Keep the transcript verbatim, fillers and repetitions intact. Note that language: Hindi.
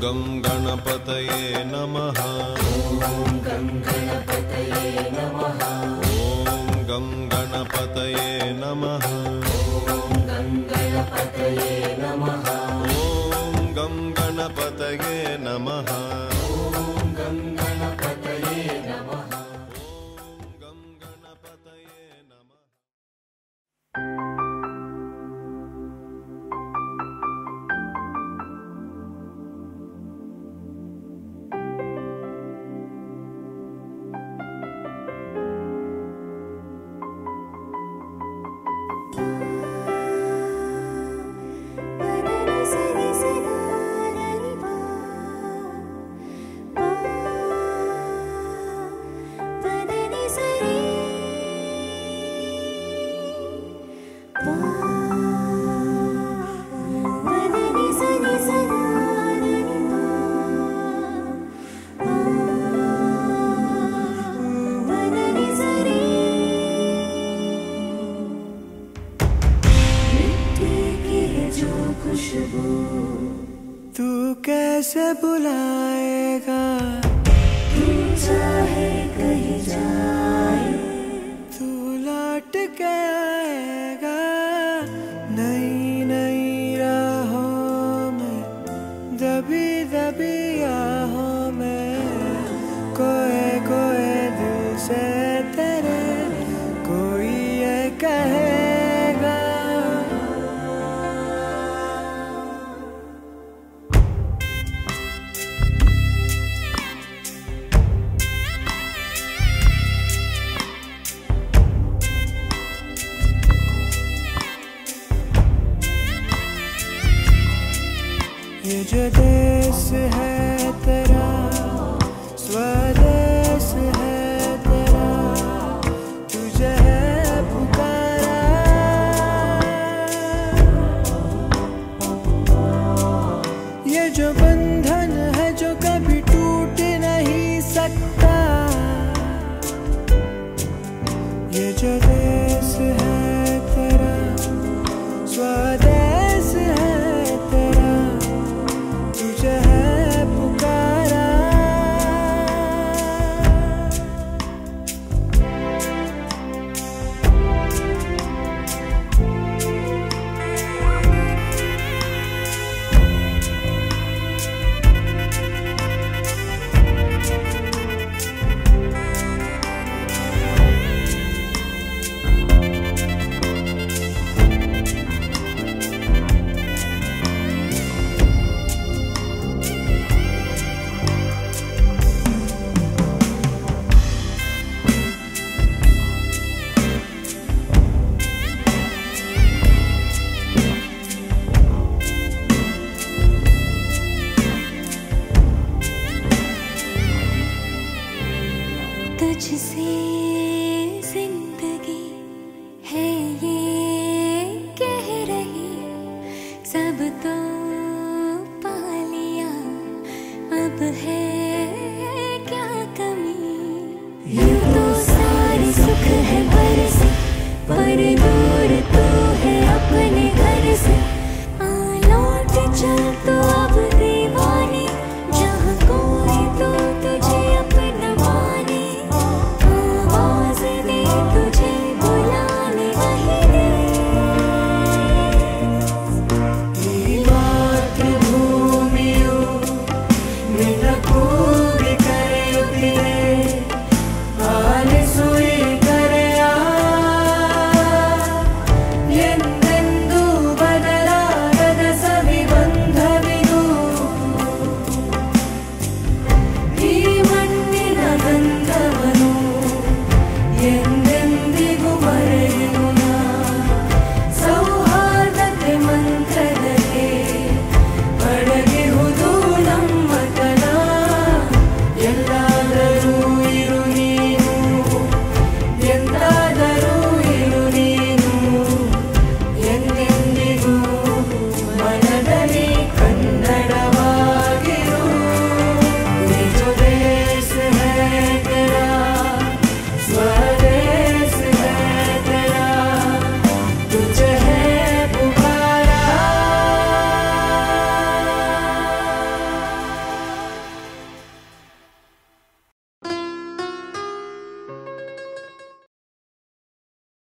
गं गणपतये नमः। ॐ गं गणपतये नमः। ॐ गं गणपतये नमः। ॐ गं गणपतये नमः। ॐ गं गणपतये नमः। ॐ गं गणपतये नमः। ॐ गं गणपतये नमः। तू कैसे बुलाएगा, तू चाहे कहीं जाए, तू लौट के आएगा। नई नई राहों में, दबी दबी आहों में, कोई कोई दिल से तेरे कोई ये कहेगा। ये जो देश है